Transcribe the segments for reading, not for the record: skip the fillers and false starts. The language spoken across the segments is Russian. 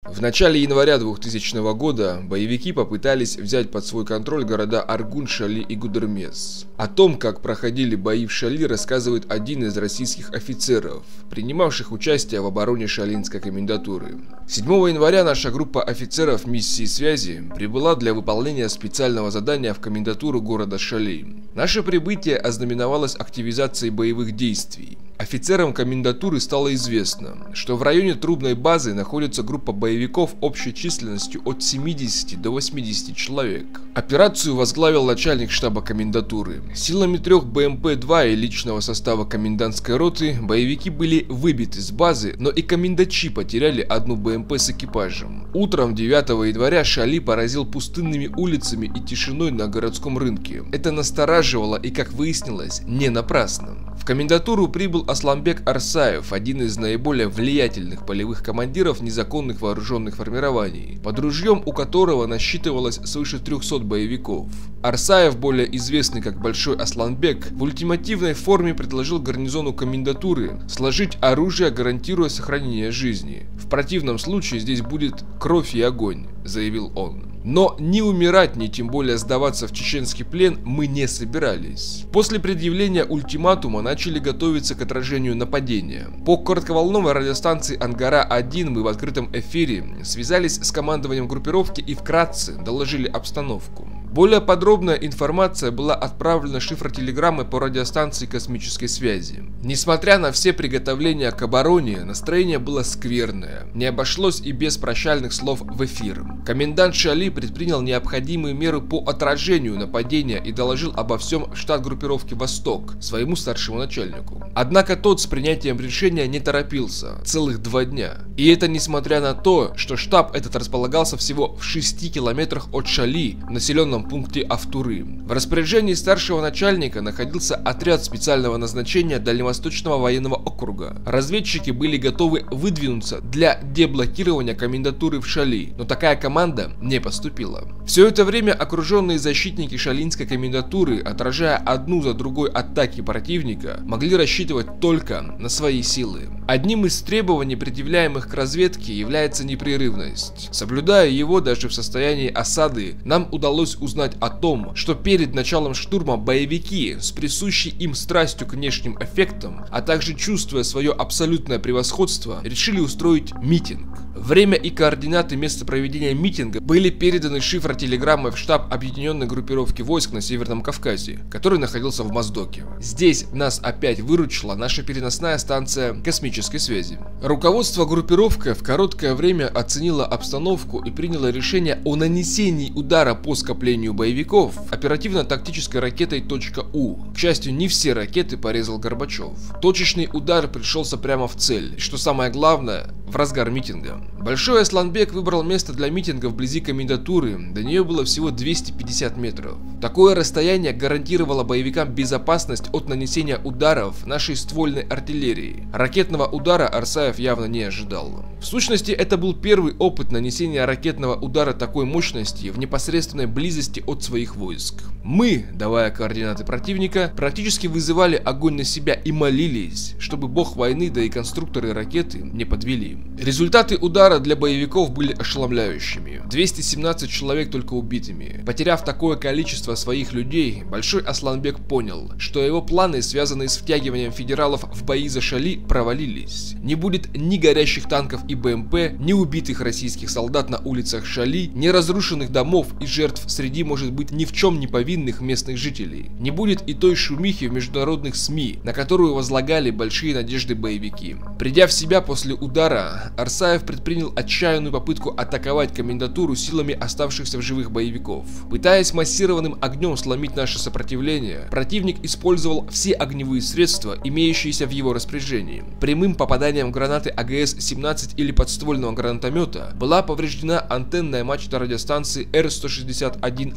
В начале января 2000 года боевики попытались взять под свой контроль города Аргун, Шали и Гудермес. О том, как проходили бои в Шали, рассказывает один из российских офицеров, принимавших участие в обороне Шалинской комендатуры. 7 января наша группа офицеров миссии связи прибыла для выполнения специального задания в комендатуру города Шали. Наше прибытие ознаменовалось активизацией боевых действий. Офицерам комендатуры стало известно, что в районе Трубной базы находится группа боевиков общей численностью от 70 до 80 человек. Операцию возглавил начальник штаба комендатуры. Силами 3 БМП-2 и личного состава комендантской роты боевики были выбиты с базы, но и комендачи потеряли одну БМП с экипажем. Утром 9 января Шали поразил пустынными улицами и тишиной на городском рынке. Это настораживало и, как выяснилось, не напрасно. В комендатуру прибыл Асланбек Арсаев, один из наиболее влиятельных полевых командиров незаконных вооруженных формирований, под ружьем у которого насчитывалось свыше 300 боевиков. Арсаев, более известный как Большой Асланбек, в ультимативной форме предложил гарнизону комендатуры сложить оружие, гарантируя сохранение жизни. В противном случае здесь будет кровь и огонь, заявил он. Но ни умирать, ни тем более сдаваться в чеченский плен мы не собирались. После предъявления ультиматума начали готовиться к отражению нападения. По коротковолновой радиостанции Ангара-1 мы в открытом эфире связались с командованием группировки и вкратце доложили обстановку. Более подробная информация была отправлена шифротелеграммой по радиостанции космической связи. Несмотря на все приготовления к обороне, настроение было скверное. Не обошлось и без прощальных слов в эфир. Комендант Шали предпринял необходимые меры по отражению нападения и доложил обо всем в штат группировки «Восток» своему старшему начальнику. Однако тот с принятием решения не торопился целых 2 дня. И это несмотря на то, что штаб этот располагался всего в 6 километрах от Шали, в населенном пункте Автуры. В распоряжении старшего начальника находился отряд специального назначения Дальневосточного военного округа. Разведчики были готовы выдвинуться для деблокирования комендатуры в Шали, но такая команда не поступила. Все это время окруженные защитники Шалинской комендатуры, отражая одну за другой атаки противника, могли рассчитывать только на свои силы. Одним из требований, предъявляемых к разведке, является непрерывность. Соблюдая его даже в состоянии осады, нам удалось узнать о том, что перед началом штурма боевики с присущей им страстью к внешним эффектам, а также чувствуя свое абсолютное превосходство, решили устроить митинг. Время и координаты места проведения митинга были переданы шифротелеграммой в штаб объединенной группировки войск на Северном Кавказе, который находился в Моздоке. Здесь нас опять выручила наша переносная станция космической связи. Руководство группировки в короткое время оценило обстановку и приняло решение о нанесении удара по скоплению боевиков оперативно-тактической ракетой .У. К счастью, не все ракеты порезал Горбачев. Точечный удар пришелся прямо в цель, и, что самое главное, в разгар митинга. Большой Асланбек выбрал место для митинга вблизи комендатуры, до нее было всего 250 метров. Такое расстояние гарантировало боевикам безопасность от нанесения ударов нашей ствольной артиллерии. Ракетного удара Арсаев явно не ожидал. В сущности, это был первый опыт нанесения ракетного удара такой мощности в непосредственной близости от своих войск. Мы, давая координаты противника, практически вызывали огонь на себя и молились, чтобы бог войны, да и конструкторы ракеты не подвели. Результаты удара для боевиков были ошеломляющими. 217 человек только убитыми. Потеряв такое количество своих людей, Большой Асланбек понял, что его планы, связанные с втягиванием федералов в бои за Шали, провалились. Не будет ни горящих танков и БМП, ни убитых российских солдат на улицах Шали, ни разрушенных домов и жертв среди, может быть, ни в чем не повинных местных жителей. Не будет и той шумихи в международных СМИ, на которую возлагали большие надежды боевики. Придя в себя после удара, Арсаев предпринял отчаянную попытку атаковать комендатуру силами оставшихся в живых боевиков. Пытаясь массированным огнем сломить наше сопротивление, противник использовал все огневые средства, имеющиеся в его распоряжении. Прямым попаданием гранаты АГС-17 или подствольного гранатомета была повреждена антенная мачта радиостанции Р-161А.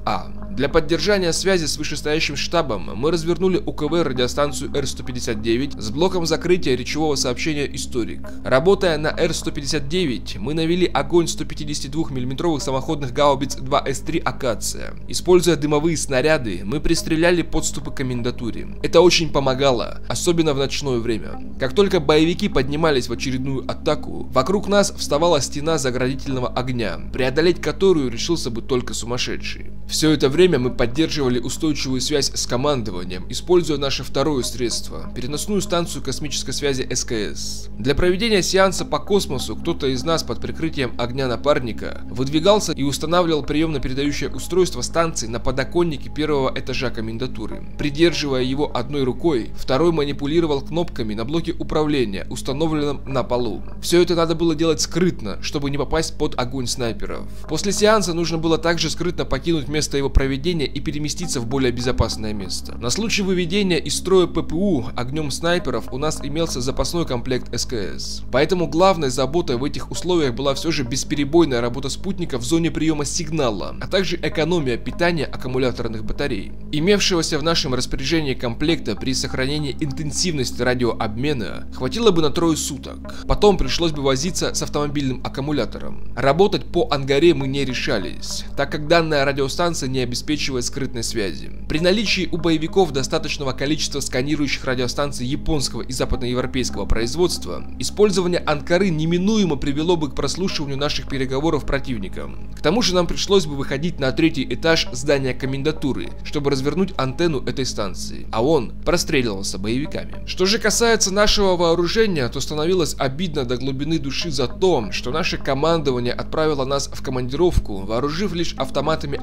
Для поддержания связи с вышестоящим штабом мы развернули УКВ радиостанцию Р-159 с блоком закрытия речевого сообщения «Историк». Работая на Р-159, мы навели огонь 152 мм самоходных гаубиц 2С3 «Акация». Используя дымовые снаряды, мы пристреляли подступы к комендатуре. Это очень помогало, особенно в ночное время. Как только боевики поднимались в очередную атаку, вокруг нас вставала стена заградительного огня, преодолеть которую решился бы только сумасшедший. Все это время мы поддерживали устойчивую связь с командованием, используя наше второе средство – переносную станцию космической связи СКС. Для проведения сеанса по космосу кто-то из нас под прикрытием огня напарника выдвигался и устанавливал приемно-передающее устройство станции на подоконнике первого этажа комендатуры. Придерживая его одной рукой, второй манипулировал кнопками на блоке управления, установленном на полу. Все это надо было делать скрытно, чтобы не попасть под огонь снайперов. После сеанса нужно было также скрытно покинуть место его проведения и переместиться в более безопасное место. На случай выведения из строя ППУ огнем снайперов у нас имелся запасной комплект СКС. Поэтому главной заботой в этих условиях была все же бесперебойная работа спутника в зоне приема сигнала, а также экономия питания аккумуляторных батарей. Имевшегося в нашем распоряжении комплекта при сохранении интенсивности радиообмена хватило бы на 3 суток. Потом пришлось бы возиться с автомобильным аккумулятором. Работать по ангаре мы не решались, так как данная радиостанция не обеспечивает скрытной связи. При наличии у боевиков достаточного количества сканирующих радиостанций японского и западноевропейского производства, использование анкары неминуемо привело бы к прослушиванию наших переговоров противником. К тому же нам пришлось бы выходить на 3-й этаж здания комендатуры, чтобы развернуть антенну этой станции, а он простреливался боевиками. Что же касается нашего вооружения, то становилось обидно до глубины души за то, что наше командование отправило нас в командировку, вооружив лишь автоматами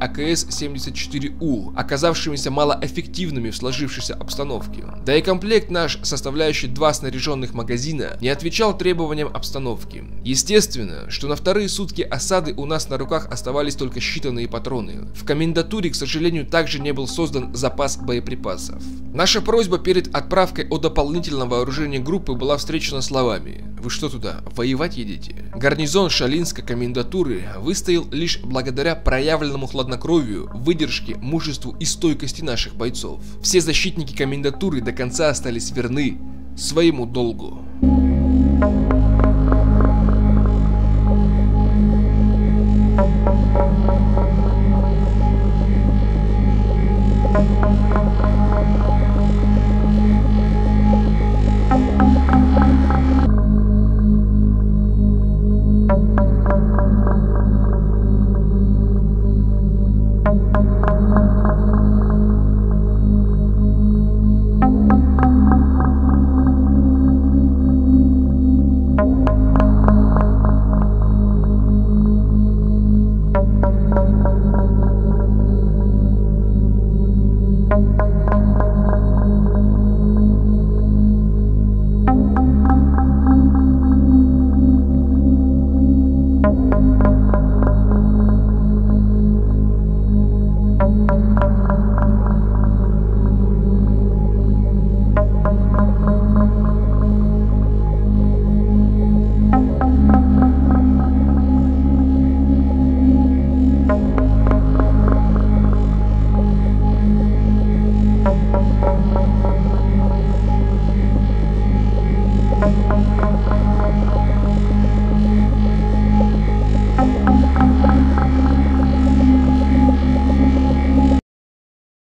АКС-74У, оказавшимися малоэффективными в сложившейся обстановке. Да и комплект наш, составляющий 2 снаряженных магазина, не отвечал требованиям обстановки. Естественно, что на 2-е сутки осады у нас на руках оставались только считанные патроны. В комендатуре, к сожалению, также не был создан запас боеприпасов. Наша просьба перед отправкой о дополнительном вооружении группы была встречена словами: «Вы что туда, воевать едете?» Гарнизон Шалинской комендатуры выстоял лишь благодаря проявленному хладнокровию, выдержке, мужеству и стойкости наших бойцов. Все защитники комендатуры до конца остались верны своему долгу.